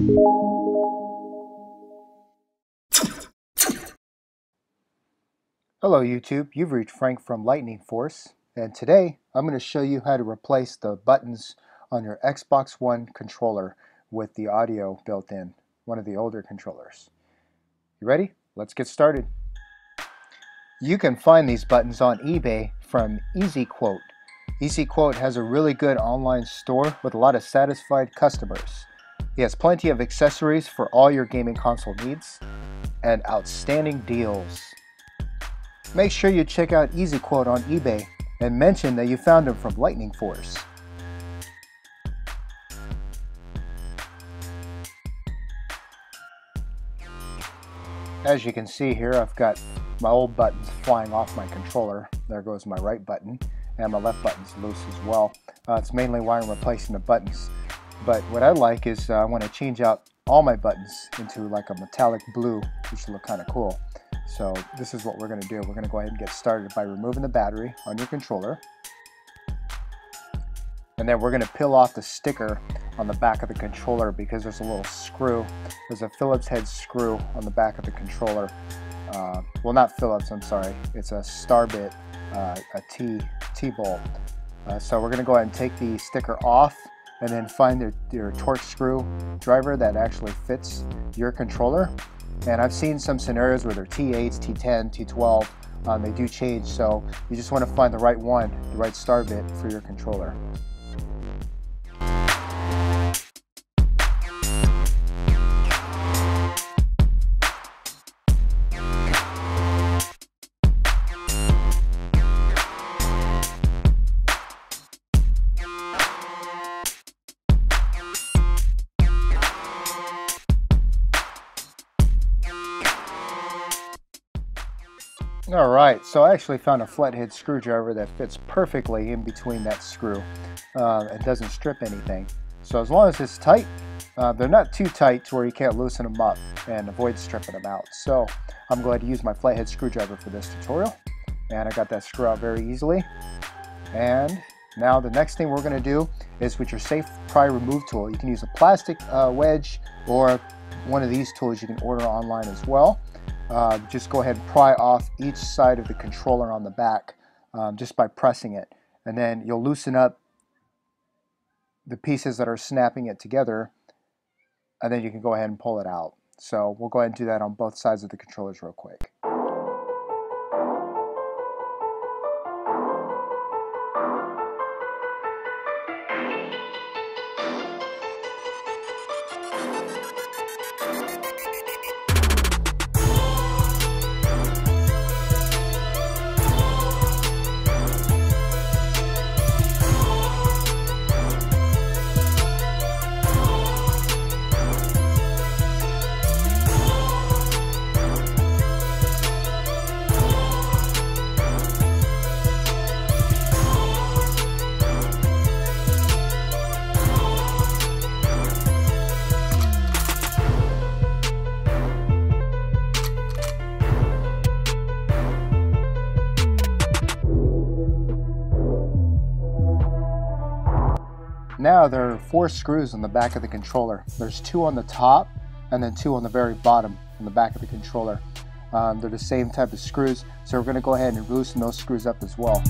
Hello YouTube, you've reached Frank from Lightning Force, and today I'm going to show you how to replace the buttons on your Xbox One controller with the audio built in, one of the older controllers. You ready? Let's get started. You can find these buttons on eBay from EasyQuote. EasyQuote has a really good online store with a lot of satisfied customers. He has plenty of accessories for all your gaming console needs and outstanding deals. Make sure you check out EasyQuote on eBay and mention that you found him from Lightning Force. As you can see here, I've got my old buttons flying off my controller. There goes my right button, and my left button's loose as well. It's mainly why I'm replacing the buttons. But what I like is I want to change out all my buttons into like a metallic blue, which will look kind of cool. So this is what we're going to do. We're going to go ahead and get started by removing the battery on your controller. And then we're going to peel off the sticker on the back of the controller because there's a little screw. There's a Phillips head screw on the back of the controller. Well, not Phillips, I'm sorry. It's a Starbit, a T-bolt. So we're going to go ahead and take the sticker off and then find your torque screw driver that actually fits your controller. And I've seen some scenarios where they're T8s, T10, T12. They do change, so you just want to find the right one, the right star bit for your controller. Alright, so I actually found a flathead screwdriver that fits perfectly in between that screw. It doesn't strip anything. So as long as it's tight, they're not too tight to where you can't loosen them up and avoid stripping them out. So I'm going to use my flathead screwdriver for this tutorial. And I got that screw out very easily. And now the next thing we're going to do is with your safe pry remove tool. You can use a plastic wedge or one of these tools you can order online as well. Just go ahead and pry off each side of the controller on the back just by pressing it, and then you'll loosen up the pieces that are snapping it together, and then you can go ahead and pull it out. So we'll go ahead and do that on both sides of the controllers real quick. Now there are 4 screws on the back of the controller. There's 2 on the top and then 2 on the very bottom on the back of the controller. They're the same type of screws, so we're going to go ahead and loosen those screws up as well.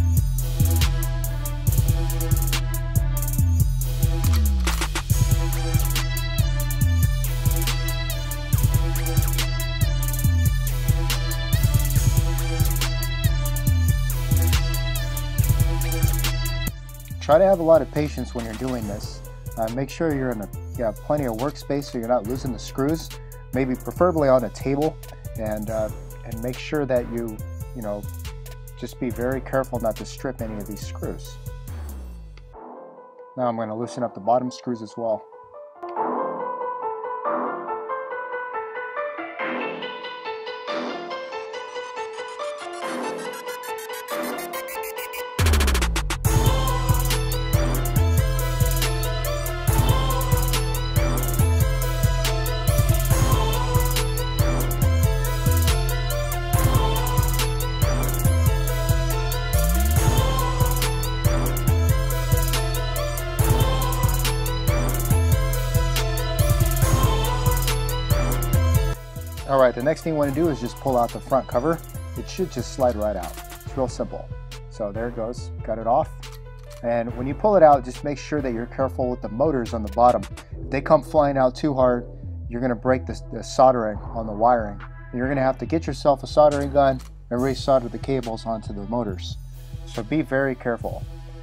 Try to have a lot of patience when you're doing this. Make sure you have plenty of workspace so you're not losing the screws. Maybe preferably on a table, and make sure that you just be very careful not to strip any of these screws. Now I'm going to loosen up the bottom screws as well. Alright, the next thing you want to do is just pull out the front cover. It should just slide right out. It's real simple. So there it goes, got it off. And when you pull it out, just make sure that you're careful with the motors on the bottom. If they come flying out too hard, you're going to break the soldering on the wiring. And you're going to have to get yourself a soldering gun and re-solder the cables onto the motors. So be very careful.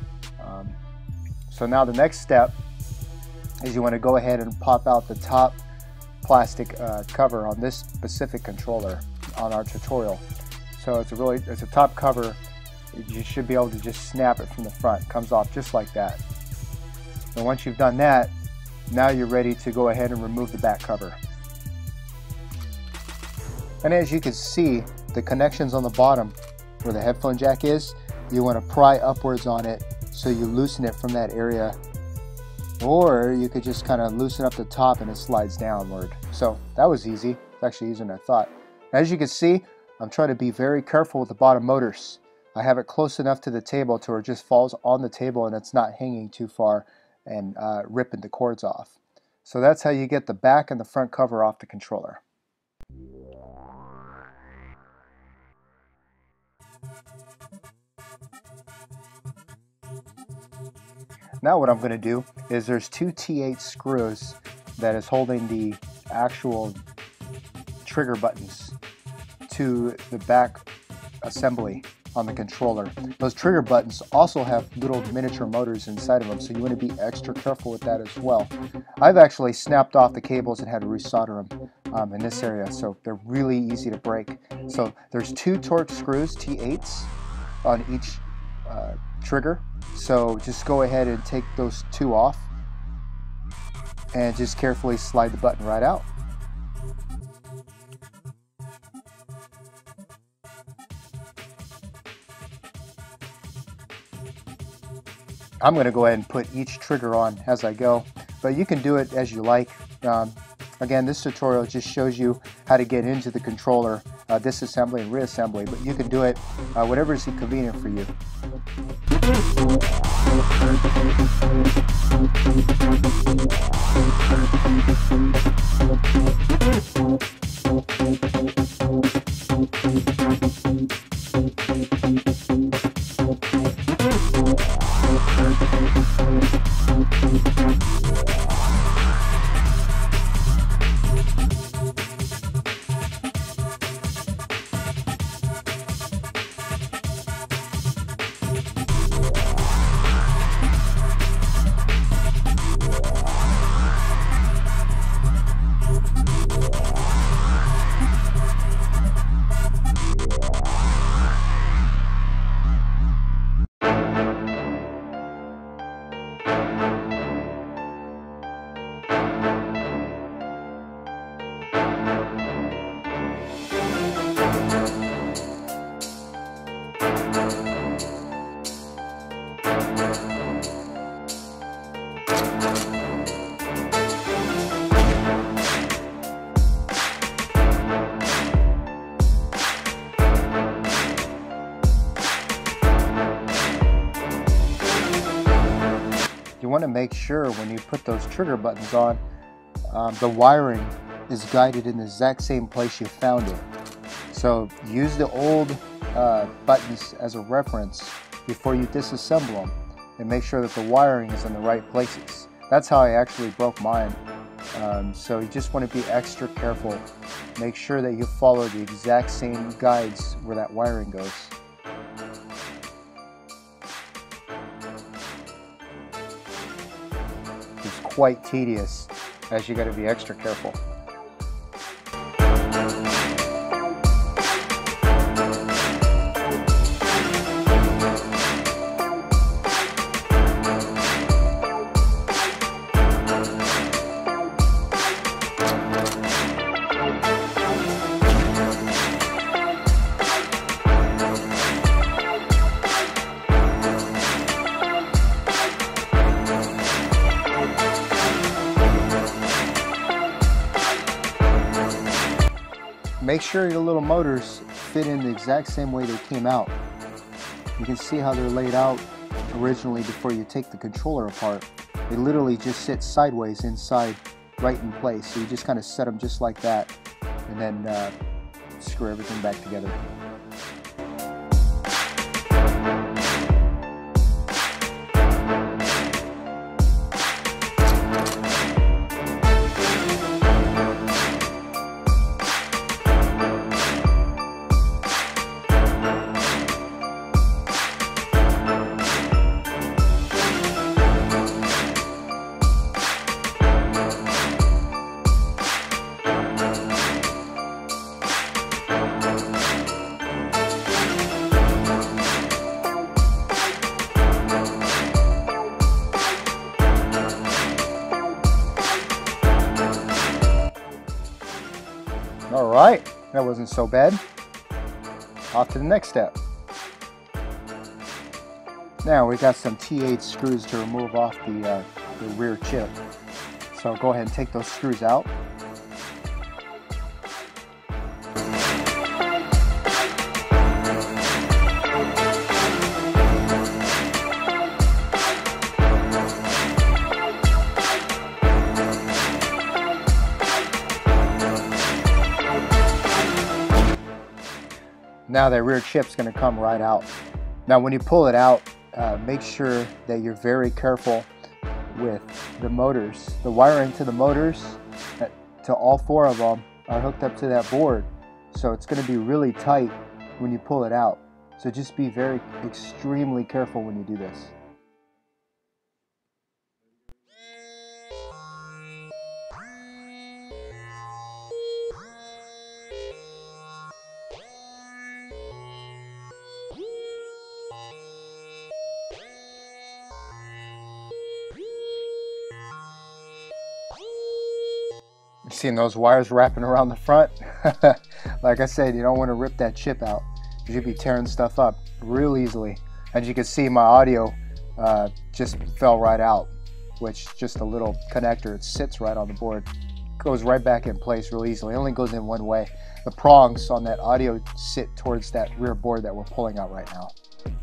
So now the next step is you want to go ahead and pop out the top plastic cover on this specific controller on our tutorial. So it's a top cover. You should be able to just snap it from the front. It comes off just like that. And once you've done that, now you're ready to go ahead and remove the back cover. And as you can see, the connections on the bottom where the headphone jack is, you want to pry upwards on it so you loosen it from that area, or you could just kind of loosen up the top and it slides downward. So that was easy. It's actually easier than I thought. As you can see, I'm trying to be very careful with the bottom motors. I have it close enough to the table to where it just falls on the table and it's not hanging too far and ripping the cords off. So that's how you get the back and the front cover off the controller. Now what I'm going to do is there's two T8 screws that is holding the actual trigger buttons to the back assembly on the controller. Those trigger buttons also have little miniature motors inside of them, so you want to be extra careful with that as well. I've actually snapped off the cables and had to resolder them in this area, so they're really easy to break. So there's two Torx screws, T8s, on each trigger. So just go ahead and take those two off and just carefully slide the button right out. I'm going to go ahead and put each trigger on as I go, but you can do it as you like. Again, this tutorial just shows you how to get into the controller, disassembly and reassembly, but you can do it whatever is convenient for you. You want to make sure when you put those trigger buttons on, the wiring is guided in the exact same place you found it. So use the old buttons as a reference before you disassemble them, and make sure that the wiring is in the right places. That's how I actually broke mine. So you just want to be extra careful. Make sure that you follow the exact same guides where that wiring goes. It's quite tedious, as you got to be extra careful. Make sure your little motors fit in the exact same way they came out. You can see how they're laid out originally before you take the controller apart. They literally just sit sideways inside, right in place. So you just kind of set them just like that, and then screw everything back together. All right, that wasn't so bad. Off to the next step. Now we got some T8 screws to remove off the rear chip. So go ahead and take those screws out. Now that rear chip's going to come right out. Now when you pull it out, make sure that you're very careful with the motors. The wiring to the motors, to all four of them, are hooked up to that board. So it's going to be really tight when you pull it out. So just be extremely careful when you do this. Seeing those wires wrapping around the front? Like I said, you don't want to rip that chip out. You'd be tearing stuff up real easily. As you can see, my audio just fell right out, which just a little connector. It sits right on the board, goes right back in place real easily. It only goes in one way. The prongs on that audio sit towards that rear board that we're pulling out right now.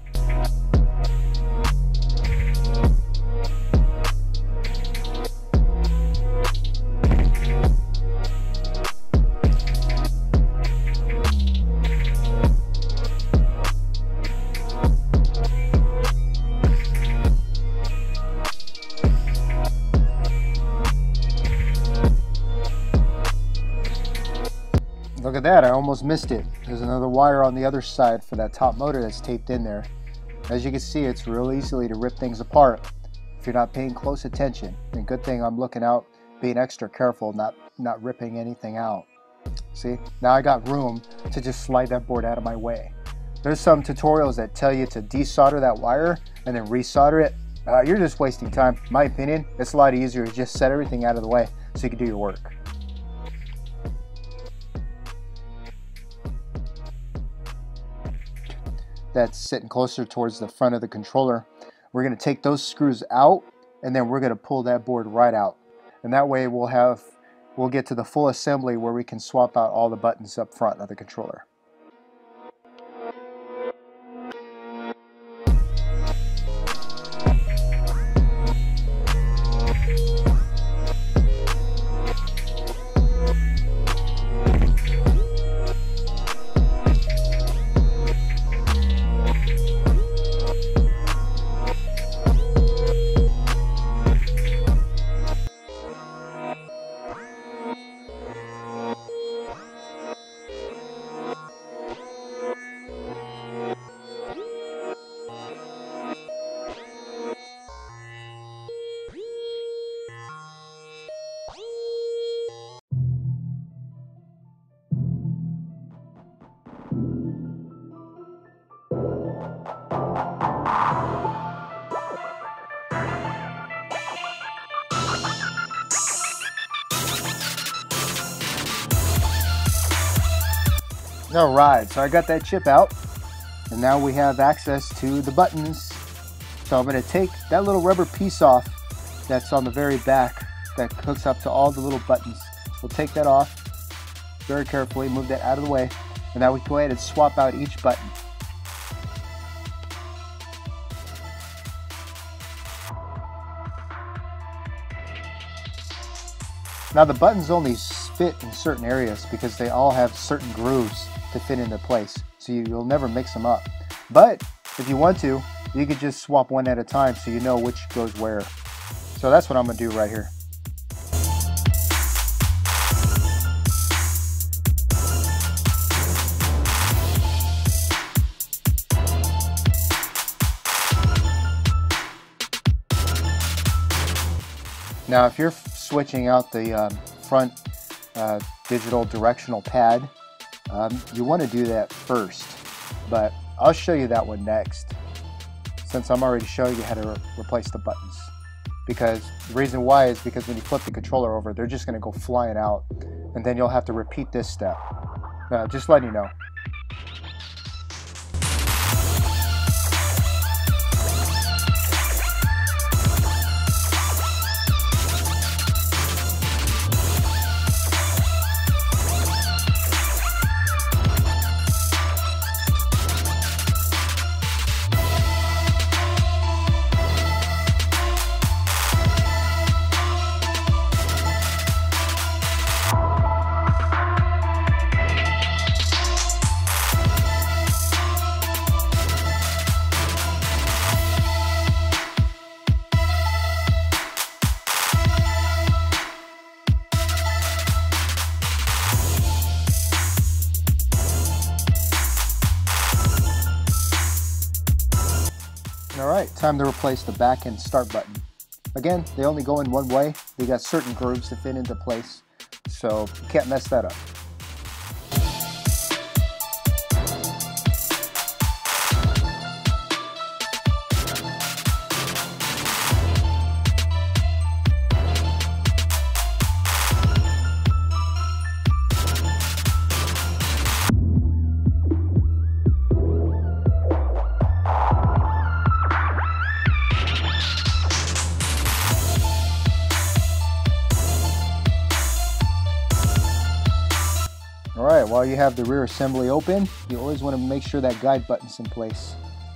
Look at that, I almost missed it. There's another wire on the other side for that top motor that's taped in there. As you can see, it's real easily to rip things apart if you're not paying close attention. And good thing I'm looking out, being extra careful, not ripping anything out. See, now I got room to just slide that board out of my way. There's some tutorials that tell you to desolder that wire and then resolder it. You're just wasting time. In my opinion, it's a lot easier to just set everything out of the way so you can do your work. That's sitting closer towards the front of the controller. We're going to take those screws out and then we're going to pull that board right out. And that way we'll get to the full assembly where we can swap out all the buttons up front of the controller. All right, so I got that chip out and now we have access to the buttons. So I'm going to take that little rubber piece off that's on the very back that hooks up to all the little buttons. We'll take that off very carefully, move that out of the way, and now we can go ahead and swap out each button. Now the buttons only fit in certain areas because they all have certain grooves to fit into place, so you'll never mix them up. But if you want to, you could just swap one at a time so you know which goes where. So that's what I'm going to do right here. Now if you're switching out the front digital directional pad, you want to do that first, but I'll show you that one next, since I'm already showing you how to replace the buttons. Because the reason why is because when you flip the controller over, they're just going to go flying out, and then you'll have to repeat this step. Just letting you know. Alright, time to replace the back and start button. Again, they only go in one way. They got certain grooves to fit into place, so you can't mess that up. Alright, while you have the rear assembly open, you always want to make sure that guide button's in place.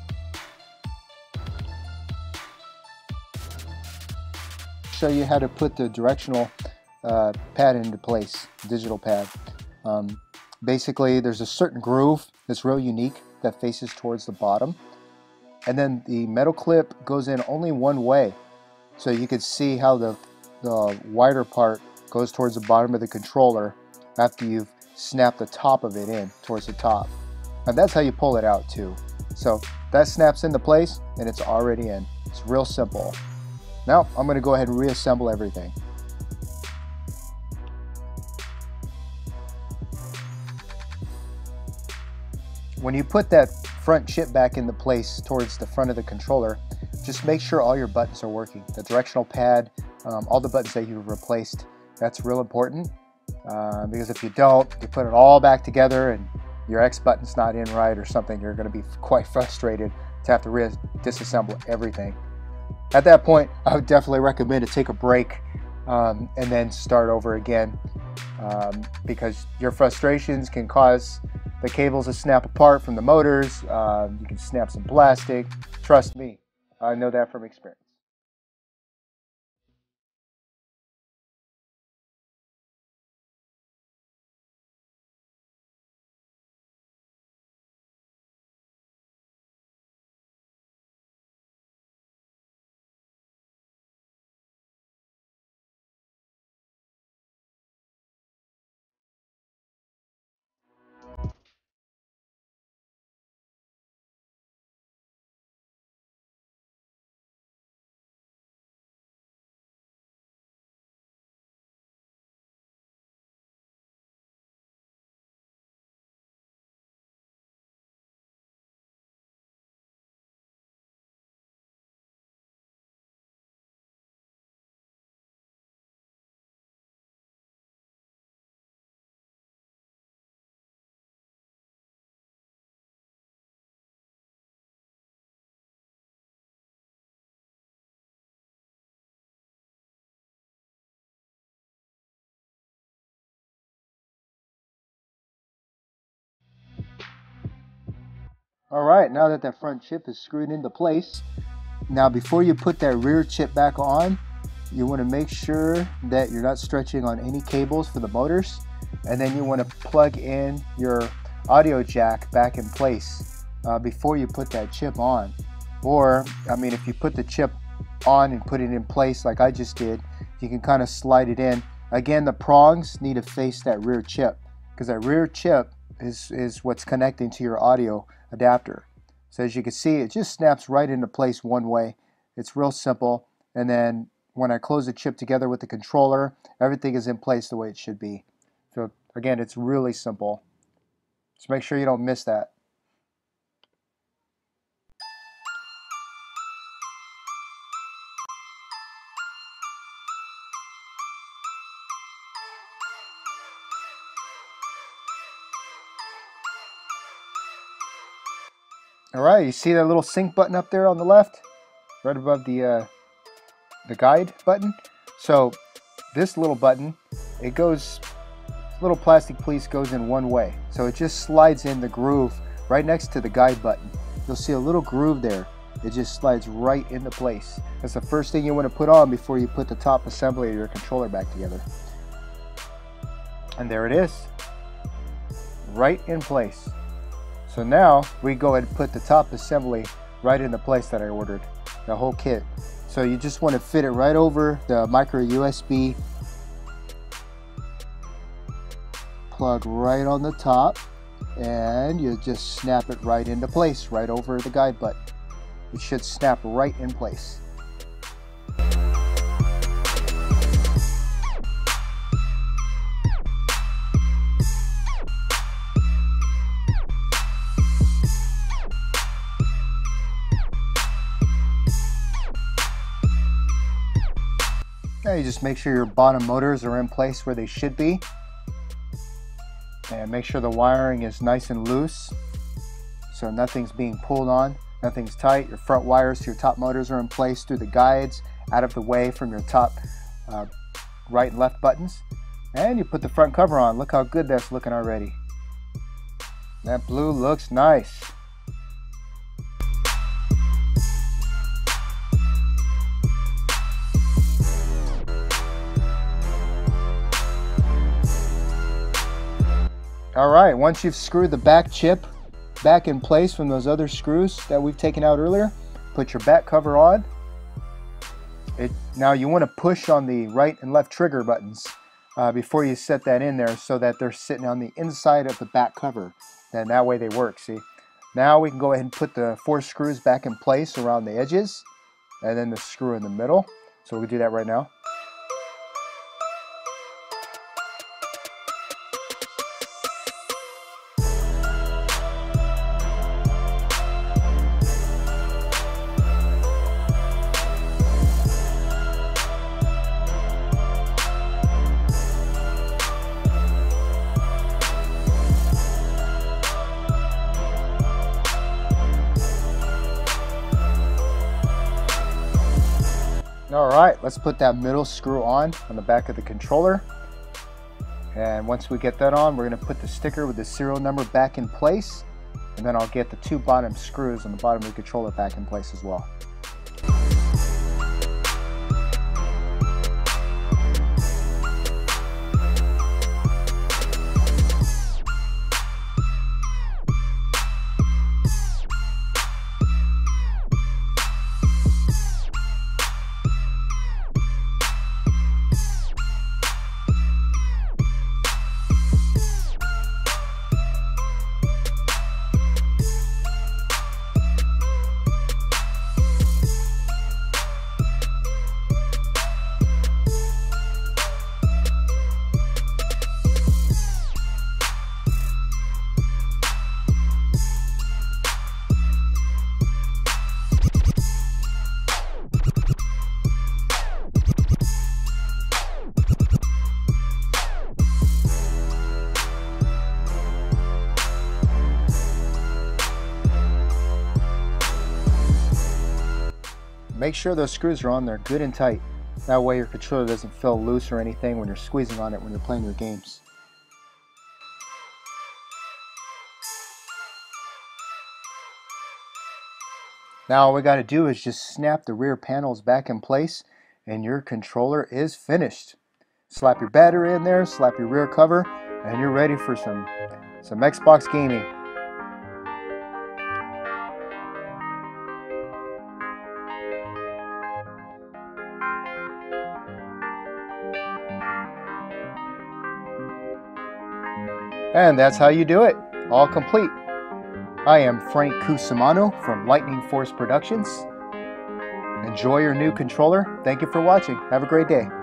Show you how to put the directional pad into place, digital pad. Basically, there's a certain groove that's real unique that faces towards the bottom, and then the metal clip goes in only one way, so you can see how the wider part goes towards the bottom of the controller after you've snapped the top of it in towards the top. And that's how you pull it out too. So that snaps into place and it's already in. It's real simple. Now I'm going to go ahead and reassemble everything. When you put that front chip back into place towards the front of the controller, just make sure all your buttons are working. The directional pad, all the buttons that you've replaced, that's real important. Because if you don't, you put it all back together and your X button's not in right or something, you're going to be quite frustrated to have to disassemble everything. At that point, I would definitely recommend to take a break and then start over again, because your frustrations can cause the cables to snap apart from the motors. You can snap some plastic. Trust me, I know that from experience. Alright, now that front chip is screwed into place, now before you put that rear chip back on, you want to make sure that you're not stretching on any cables for the motors, and then you want to plug in your audio jack back in place before you put that chip on. Or, I mean, if you put the chip on and put it in place like I just did, you can kind of slide it in. Again, the prongs need to face that rear chip, because that rear chip is what's connecting to your audio adapter. So as you can see, it just snaps right into place one way. It's real simple. And then when I close the chip together with the controller, everything is in place the way it should be. So again, it's really simple. Just make sure you don't miss that. Alright, you see that little sync button up there on the left? Right above the guide button? So this little button, it goes, little plastic piece goes in one way. So it just slides in the groove right next to the guide button. You'll see a little groove there. It just slides right into place. That's the first thing you want to put on before you put the top assembly of your controller back together. And there it is, right in place. So now we go ahead and put the top assembly right in the place that I ordered, the whole kit. So you just want to fit it right over the micro USB plug right on the top, and you just snap it right into place right over the guide button. It should snap right in place. Now you just make sure your bottom motors are in place where they should be, and make sure the wiring is nice and loose so nothing's being pulled on, nothing's tight. Your front wires to your top motors are in place through the guides, out of the way from your top right and left buttons, and you put the front cover on. Look how good that's looking already. That blue looks nice. Alright, once you've screwed the back chip back in place from those other screws that we've taken out earlier, put your back cover on. Now you want to push on the right and left trigger buttons before you set that in there, so that they're sitting on the inside of the back cover. And that way they work, see? Now we can go ahead and put the 4 screws back in place around the edges, and then the screw in the middle. So we'll do that right now. Alright, let's put that middle screw on the back of the controller. And once we get that on, we're going to put the sticker with the serial number back in place. And then I'll get the 2 bottom screws on the bottom of the controller back in place as well. Make sure those screws are on there good and tight. That way your controller doesn't feel loose or anything when you're squeezing on it when you're playing your games. Now all we got to do is just snap the rear panels back in place, and your controller is finished. Slap your battery in there, slap your rear cover, and you're ready for some Xbox gaming. And that's how you do it, all complete. I am Frank Cusimano from Lightning Force Productions. Enjoy your new controller. Thank you for watching. Have a great day.